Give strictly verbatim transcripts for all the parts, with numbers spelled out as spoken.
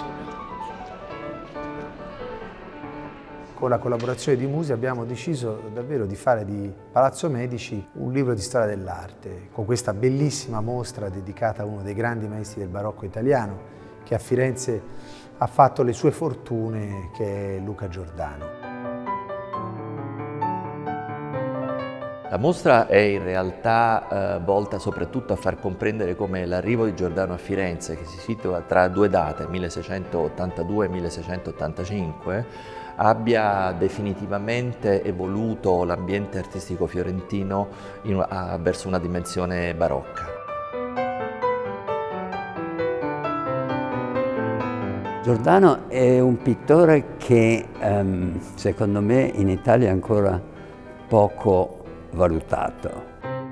Con la collaborazione di Musi abbiamo deciso davvero di fare di Palazzo Medici un libro di storia dell'arte, con questa bellissima mostra dedicata a uno dei grandi maestri del barocco italiano che a Firenze ha fatto le sue fortune, che è Luca Giordano. La mostra è in realtà eh, volta soprattutto a far comprendere come l'arrivo di Giordano a Firenze, che si situa tra due date, milleseicentottantadue e milleseicentoottantacinque, abbia definitivamente evoluto l'ambiente artistico fiorentino in, a, verso una dimensione barocca. Giordano è un pittore che um, secondo me in Italia è ancora poco valutato.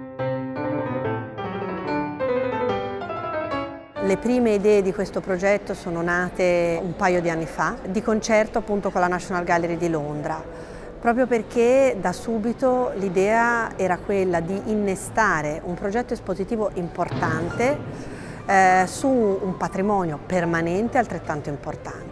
Le prime idee di questo progetto sono nate un paio di anni fa, di concerto appunto con la National Gallery di Londra, proprio perché da subito l'idea era quella di innestare un progetto espositivo importante eh, su un patrimonio permanente altrettanto importante.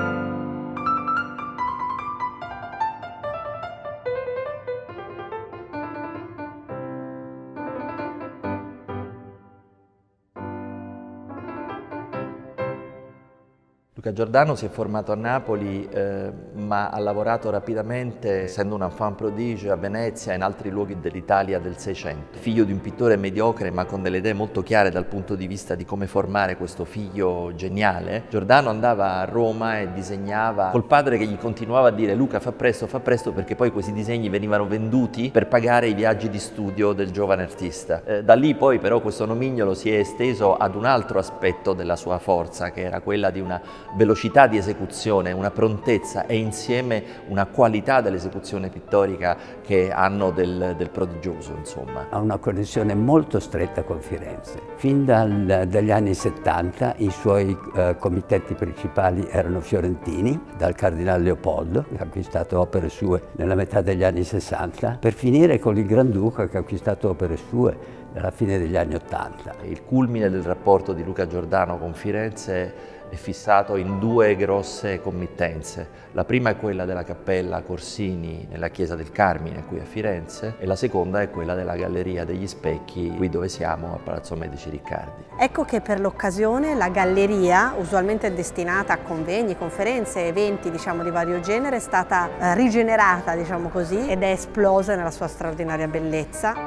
Luca Giordano si è formato a Napoli, eh, ma ha lavorato rapidamente, essendo un enfant prodige, a Venezia e in altri luoghi dell'Italia del Seicento. Figlio di un pittore mediocre, ma con delle idee molto chiare dal punto di vista di come formare questo figlio geniale, Giordano andava a Roma e disegnava col padre che gli continuava a dire «Luca, fa presto, fa presto», perché poi questi disegni venivano venduti per pagare i viaggi di studio del giovane artista. Eh, da lì poi però questo nomignolo si è esteso ad un altro aspetto della sua forza, che era quella di una velocità di esecuzione, una prontezza e insieme una qualità dell'esecuzione pittorica che hanno del, del prodigioso, insomma. Ha una connessione molto stretta con Firenze. Fin dal, dagli anni settanta i suoi eh, comitetti principali erano fiorentini, dal Cardinale Leopoldo, che ha acquistato opere sue nella metà degli anni sessanta, per finire con il Granduca, che ha acquistato opere sue alla fine degli anni ottanta. Il culmine del rapporto di Luca Giordano con Firenze è fissato in due grosse committenze. La prima è quella della Cappella Corsini nella Chiesa del Carmine, qui a Firenze, e la seconda è quella della Galleria degli Specchi, qui dove siamo, a Palazzo Medici Riccardi. Ecco che per l'occasione la galleria, usualmente destinata a convegni, conferenze, eventi diciamo, di vario genere, è stata eh, rigenerata, diciamo così, ed è esplosa nella sua straordinaria bellezza.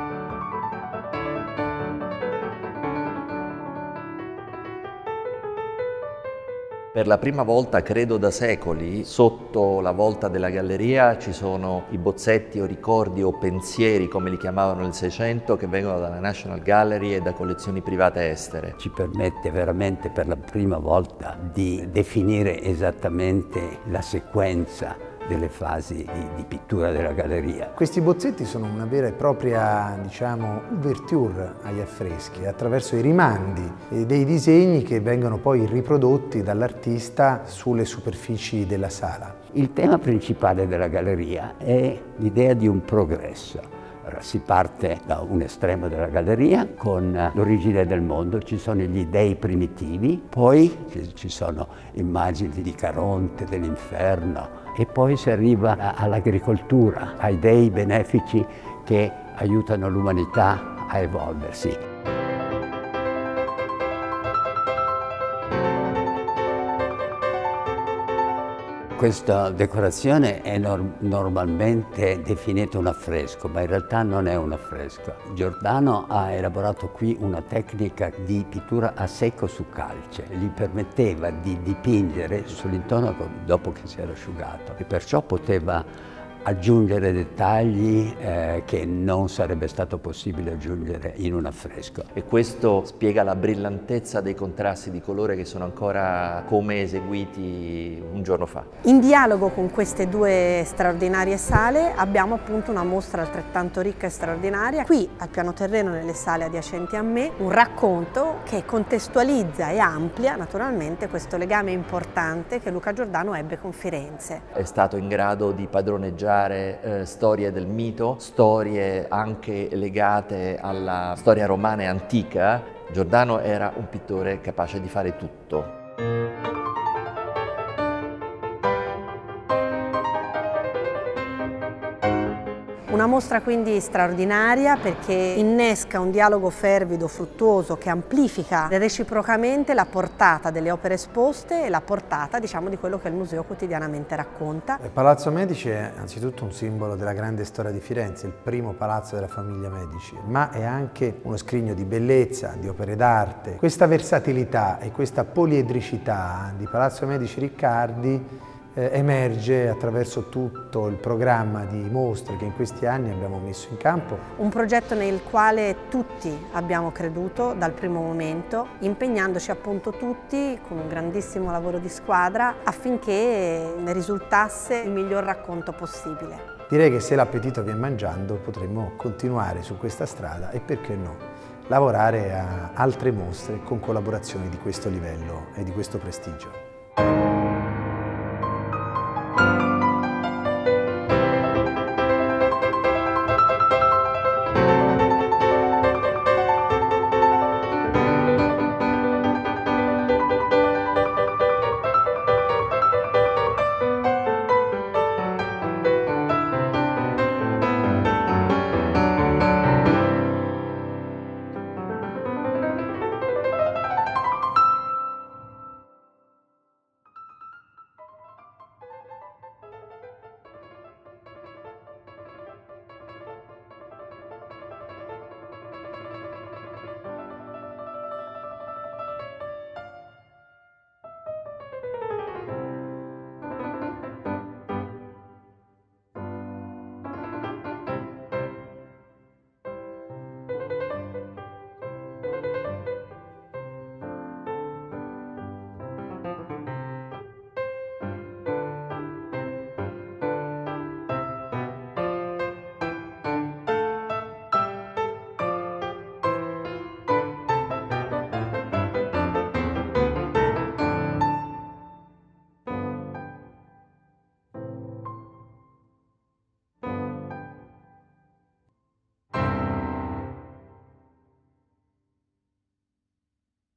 Per la prima volta, credo da secoli, sotto la volta della galleria ci sono i bozzetti o ricordi o pensieri, come li chiamavano nel Seicento, che vengono dalla National Gallery e da collezioni private estere. Ci permette veramente per la prima volta di definire esattamente la sequenza delle fasi di, di pittura della galleria. Questi bozzetti sono una vera e propria, diciamo, ouverture agli affreschi, attraverso i rimandi e dei disegni che vengono poi riprodotti dall'artista sulle superfici della sala. Il tema principale della galleria è l'idea di un progresso. Allora, si parte da un estremo della galleria con l'origine del mondo, ci sono gli dei primitivi, poi ci sono immagini di Caronte, dell'inferno, e poi si arriva all'agricoltura, ai dei benefici che aiutano l'umanità a evolversi. Questa decorazione è nor normalmente definita un affresco, ma in realtà non è un affresco. Giordano ha elaborato qui una tecnica di pittura a secco su calce, gli permetteva di dipingere sull'intonaco dopo che si era asciugato e perciò poteva aggiungere dettagli eh, che non sarebbe stato possibile aggiungere in un affresco. E questo spiega la brillantezza dei contrasti di colore che sono ancora come eseguiti un giorno fa. In dialogo con queste due straordinarie sale abbiamo appunto una mostra altrettanto ricca e straordinaria. Qui al piano terreno, nelle sale adiacenti a me, un racconto che contestualizza e amplia naturalmente questo legame importante che Luca Giordano ebbe con Firenze. È stato in grado di padroneggiare Eh, storie del mito, storie anche legate alla storia romana e antica. Giordano era un pittore capace di fare tutto. Una mostra quindi straordinaria perché innesca un dialogo fervido, fruttuoso, che amplifica reciprocamente la portata delle opere esposte e la portata, diciamo, di quello che il museo quotidianamente racconta. Il Palazzo Medici è anzitutto un simbolo della grande storia di Firenze, il primo palazzo della famiglia Medici, ma è anche uno scrigno di bellezza, di opere d'arte. Questa versatilità e questa poliedricità di Palazzo Medici Riccardi eh, emerge attraverso tutto il programma di mostre che in questi anni abbiamo messo in campo. Un progetto nel quale tutti abbiamo creduto dal primo momento, impegnandoci appunto tutti con un grandissimo lavoro di squadra affinché ne risultasse il miglior racconto possibile. Direi che se l'appetito viene mangiando potremmo continuare su questa strada e perché no, lavorare a altre mostre con collaborazioni di questo livello e di questo prestigio.